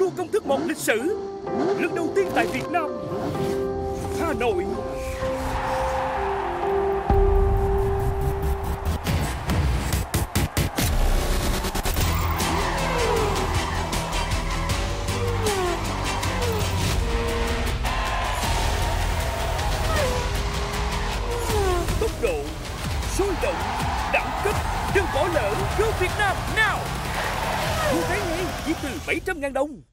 đua công thức một lịch sử, lần đầu tiên tại Việt Nam, Hà Nội. Tốc độ, sôi động, đẳng cấp, đừng bỏ lỡ Go Việt Nam nào. Mua vé ngay chỉ từ 700.000 đồng.